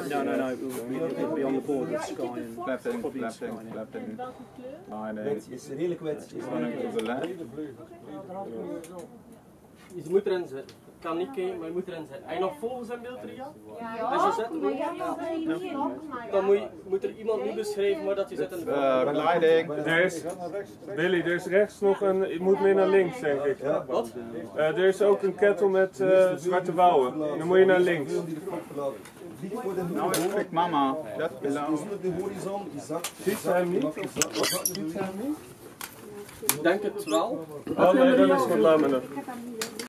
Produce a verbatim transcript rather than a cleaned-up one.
No, no, no, it will be on the board with Sky and Left in, probably left Sky in, now. left in. Nee, nee. Wit is redelijk wit. Is Running to the left. Je moet erin zitten. Ik kan niet kijken, maar je moet erin zitten. Heb je nog volgens in beeld, Ria? Ja, Als je zit, maar jij wil er niet in, dan moet, je, moet er iemand nu beschrijven waar dat je zit in de Uh, gliding. Er is, Billy, er is rechts nog een, je moet meer naar links denk ik. Wat? Uh, er is ook een kettle met uh, zwarte bouwen, dan moet je naar links. Nou, ik klik mama. Dat below. Ziet ze hem niet? Ziet ze hem niet? Ik denk het wel. Oh nee, dan is het wat langer.